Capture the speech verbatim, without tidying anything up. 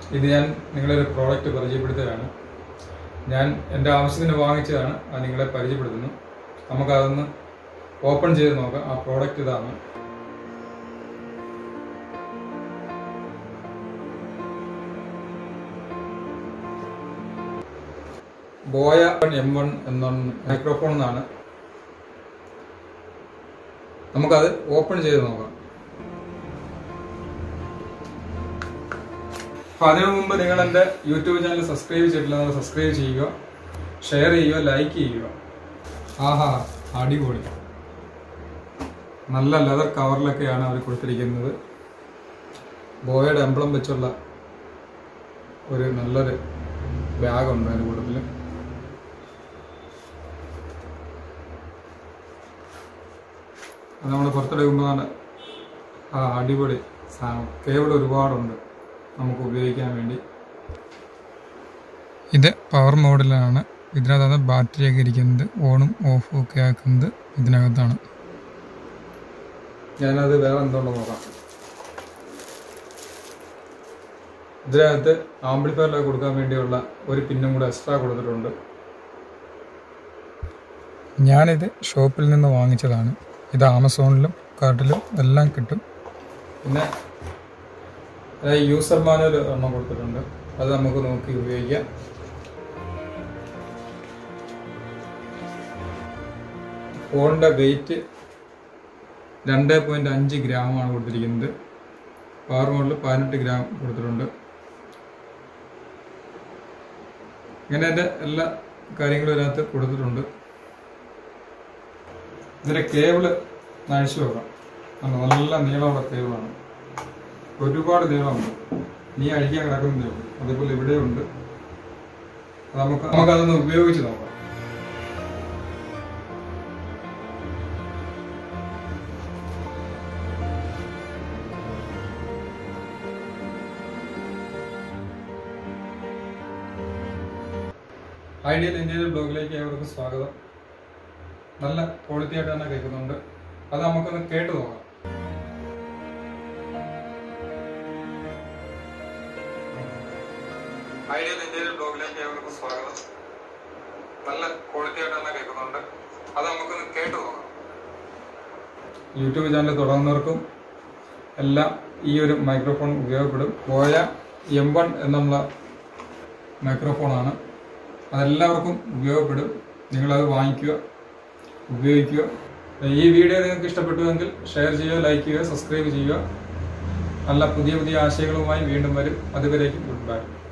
ഇത് ഞാൻ നിങ്ങളെ ഒരു പ്രോഡക്റ്റ് പരിചയപ്പെടുത്തുകയാണ്. ഞാൻ എൻ്റെ ആവശ്യത്തിന് വാങ്ങിച്ചതാണ്, അത് നിങ്ങളെ പരിചയപ്പെടുത്തുന്നു. നമുക്കതൊന്ന് ഓപ്പൺ ചെയ്ത് നോക്കാം. ആ പ്രോഡക്റ്റ് ഇതാണ്. ബോയ എം വൺ എന്ന മൈക്രോഫോൺ എന്നാണ്. നമുക്കത് ഓപ്പൺ ചെയ്ത് നോക്കാം. അപ്പൊ അതിനു മുമ്പ് നിങ്ങൾ എൻ്റെ യൂട്യൂബ് ചാനൽ സബ്സ്ക്രൈബ് ചെയ്തിട്ടില്ല, നിങ്ങൾ സബ്സ്ക്രൈബ് ചെയ്യുക, ഷെയർ ചെയ്യുക, ലൈക്ക് ചെയ്യുക. ആഹാ, അടിപൊളി. നല്ല ലെതർ കവറിലൊക്കെയാണ് അവർ കൊടുത്തിരിക്കുന്നത്. ബോയയുടെ എംബ്ലം വെച്ചുള്ള ഒരു നല്ലൊരു ബാഗുണ്ട് അതിൻ്റെ കൂട്ടത്തിൽ. അത് നമ്മൾ പുറത്തെടുക്കുമ്പോഴാണ് ആ അടിപൊളി സാധനം. കേബിൾ ഒരുപാടുണ്ട് നമുക്ക് ഉപയോഗിക്കാൻ വേണ്ടി. ഇത് പവർ മോഡിലാണ്. ഇതിനകത്താണ് ബാറ്ററിയൊക്കെ ഇരിക്കുന്നത്. ഓണും ഓഫും ഒക്കെ ആക്കുന്നത് ഇതിനകത്താണ്. ഞാനത് വേറെ എന്തുകൊണ്ട് നോക്കാം. ഇതിനകത്ത് ആംപ്ലിഫയറിലൊക്കെ കൊടുക്കാൻ വേണ്ടിയുള്ള ഒരു പിന്നും കൂടെ എക്സ്ട്രാ കൊടുത്തിട്ടുണ്ട്. ഞാനിത് ഷോപ്പിൽ നിന്ന് വാങ്ങിച്ചതാണ്. ഇത് ആമസോണിലും കാർട്ടിലും എല്ലാം കിട്ടും. പിന്നെ യൂസർ മാനുവൽ എണ്ണം കൊടുത്തിട്ടുണ്ട്. അത് നമുക്ക് നോക്കി ഉപയോഗിക്കാം. ഫോണിൻ്റെ വെയിറ്റ് രണ്ട് പോയിന്റ് അഞ്ച് ഗ്രാമാണ് കൊടുത്തിരിക്കുന്നത്. പവർ മോഡിൽ പതിനെട്ട് ഗ്രാം കൊടുത്തിട്ടുണ്ട്. ഇങ്ങനെ എൻ്റെ എല്ലാ കാര്യങ്ങളും ഇതിനകത്ത് കൊടുത്തിട്ടുണ്ട്. ഇതിൻ്റെ കേബിള് അഴിച്ചു നോക്കാം. നല്ല നീളമുള്ള കേബിളാണ്, ഒരുപാട് നീളമുണ്ട്. നീ അഴിക്കാൻ കിടക്കുന്നതേ ഉള്ളൂ. അതേപോലെ ഇവിടെയുണ്ട്. നമുക്ക് നമുക്കതൊന്ന് ഉപയോഗിച്ച് നോക്കാം. ഐഡിയൽ ഇന്ത്യയിൽ ബ്ലോഗിലേക്ക് ഏവർക്കും സ്വാഗതം. നല്ല ക്വാളിറ്റി ആയിട്ട് തന്നെ കേൾക്കുന്നുണ്ട്. അത് നമുക്കൊന്ന് കേട്ട് നോക്കാം. ഐഡിയൽ ഇന്ത്യയിൽ ബ്ലോഗിലേക്ക് ഏവർക്കും സ്വാഗതം. നല്ല ക്വാളിറ്റി ആയിട്ട് തന്നെ കേൾക്കുന്നുണ്ട്. അത് നമുക്കൊന്ന് കേട്ട് നോക്കാം. യൂട്യൂബ് ചാനൽ തുടങ്ങുന്നവർക്കും എല്ലാം ഈ ഒരു മൈക്രോഫോൺ ഉപയോഗപ്പെടും. ബോയ എം വൺ എന്നുള്ള മൈക്രോഫോണാണ്. അതെല്ലാവർക്കും ഉപയോഗപ്പെടും. നിങ്ങളത് വാങ്ങിക്കുക, ഉപയോഗിക്കുക. ഈ വീഡിയോ നിങ്ങൾക്ക് ഇഷ്ടപ്പെട്ടുവെങ്കിൽ ഷെയർ ചെയ്യുക, ലൈക്ക് ചെയ്യുക, സബ്സ്ക്രൈബ് ചെയ്യുക. നല്ല പുതിയ പുതിയ ആശയങ്ങളുമായി വീണ്ടും വരും. അതുവരേക്കും ഗുഡ് ബൈ.